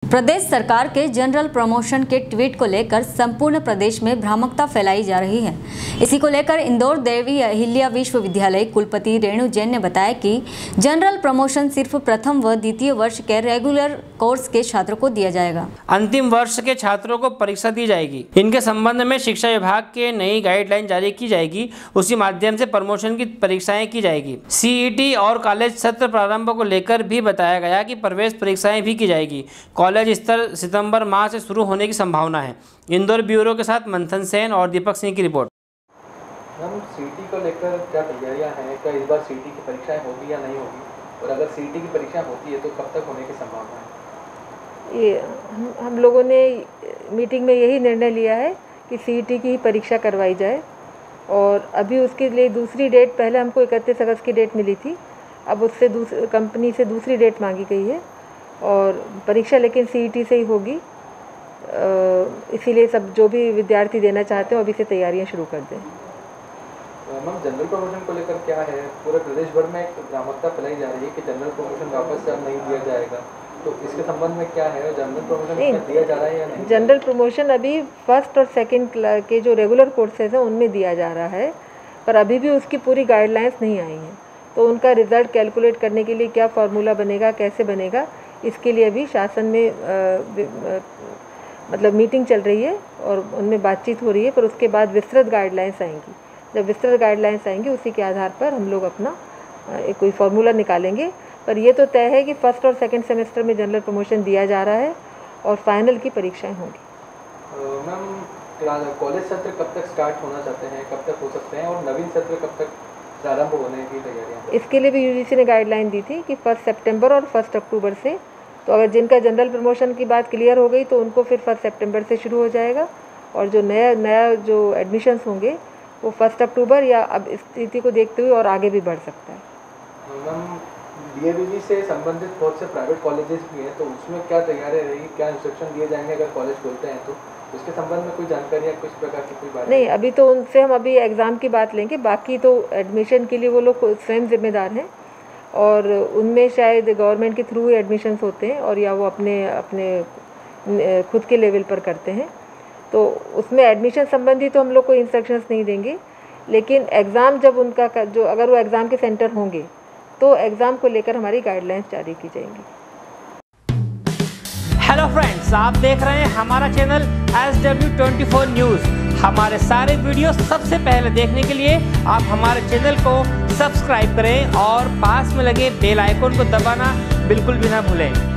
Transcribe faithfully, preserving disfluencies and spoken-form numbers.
प्रदेश सरकार के general promotion के ट्वीट को लेकर संपूर्ण प्रदेश में भ्रामकता फैलाई जा रही है। इसी को लेकर इंदौर देवी अहिल्या विश्वविद्यालय कुलपति रेणु जैन ने बताया कि जनरल प्रमोशन सिर्फ प्रथम व द्वितीय वर्ष के रेगुलर कोर्स के छात्रों को दिया जाएगा। अंतिम वर्ष के छात्रों को परीक्षा दी जाएगी। इनके संबंध में शिक्षा विभाग के नई गाइडलाइन जारी की जाएगी। उसी माध्यम से प्रमोशन की परीक्षाएं की जाएगी। सीईटी और कॉलेज सत्र प्रारंभ को लेकर भी बताया गया कि प्रवेश परीक्षाएं भी की जाएगी। कॉलेज स्तर सितंबर माह से शुरू होने की संभावना है। इंदौर ब्यूरो के साथ मंथन सेन और दीपक सिंह की रिपोर्ट। मैम, सीईटी को लेकर क्या तैयारियां हैं? क्या इस बार सीईटी की परीक्षाएं होगी या नहीं होगी? और अगर सीईटी की परीक्षा होती है तो कब तक होने की संभावना है? ये हम हम लोगों ने मीटिंग में यही निर्णय लिया है कि सीईटी की ही परीक्षा करवाई जाए। और अभी उसके लिए दूसरी डेट, पहले हमको इकतीस अगस्त की डेट मिली थी, अब उससे दूसरी कंपनी से दूसरी डेट मांगी गई है और परीक्षा लेकिन सीईटी से ही होगी। इसीलिए सब जो भी विद्यार्थी देना चाहते हैं अभी से तैयारियां शुरू कर दें। मैम, जनरल प्रमोशन को लेकर क्या है? पूरे प्रदेश भर में एक भ्रामकता फैलाई जा रही है कि जनरल प्रमोशन वापस से अब नहीं दिया जाएगा, तो इसके संबंध में क्या है? जनरल प्रमोशन दिया जा रहा है या नहीं? जनरल प्रमोशन अभी फर्स्ट और सेकेंड के जो रेगुलर कोर्सेज हैं उनमें दिया जा रहा है, पर अभी भी उसकी पूरी गाइडलाइंस नहीं आई हैं। तो उनका रिजल्ट कैलकुलेट करने के लिए क्या फार्मूला बनेगा, कैसे बनेगा, इसके लिए अभी शासन में आ, आ, मतलब मीटिंग चल रही है और उनमें बातचीत हो रही है। पर उसके बाद विस्तृत गाइडलाइंस आएंगी। जब विस्तृत गाइडलाइंस आएंगी उसी के आधार पर हम लोग अपना एक कोई फार्मूला निकालेंगे। पर ये तो तय है कि फर्स्ट और सेकंड सेमेस्टर में जनरल प्रमोशन दिया जा रहा है और फाइनल की परीक्षाएं होंगी। मैम, कॉलेज सत्र कब तक स्टार्ट होना चाहते हैं, कब तक हो सकते हैं, और नवीन सत्र कब तक प्रारंभ होने की तैयारियां? इसके लिए भी यूजीसी ने गाइडलाइन दी थी कि फर्स्ट सितंबर और फर्स्ट अक्टूबर से। तो अगर जिनका जनरल प्रमोशन की बात क्लियर हो गई तो उनको फिर फर्स्ट सितंबर से शुरू हो जाएगा, और जो नया नया जो एडमिशन्स होंगे वो फर्स्ट अक्टूबर या अब स्थिति को देखते हुए और आगे भी बढ़ सकता है। मैम, डीएवीजी से संबंधित बहुत से प्राइवेट कॉलेजेस भी हैं, तो उसमें क्या तैयारी रहेगी? क्या इंस्ट्रक्शन दिए जाएंगे अगर कॉलेज खोलते हैं तो? उसके संबंध में कोई जानकारी या कुछ प्रकार की कोई बात? नहीं, अभी तो उनसे हम अभी एग्ज़ाम की बात लेंगे। बाकी तो एडमिशन के लिए वो लोग स्वयं जिम्मेदार हैं और उनमें शायद गवर्नमेंट के थ्रू ही एडमिशन्स होते हैं और या वो अपने अपने खुद के लेवल पर करते हैं। तो उसमें एडमिशन संबंधी तो हम लोग को इंस्ट्रक्शंस नहीं देंगे, लेकिन एग्ज़ाम जब उनका जो अगर वो एग्ज़ाम के सेंटर होंगे तो एग्ज़ाम को लेकर हमारी गाइडलाइंस जारी की जाएंगी। हेलो फ्रेंड्स, आप देख रहे हैं हमारा channel S W twenty four news. हमारे सारे वीडियो सबसे पहले देखने के लिए आप हमारे चैनल को सब्सक्राइब करें और पास में लगे बेल आइकन को दबाना बिल्कुल भी ना भूलें।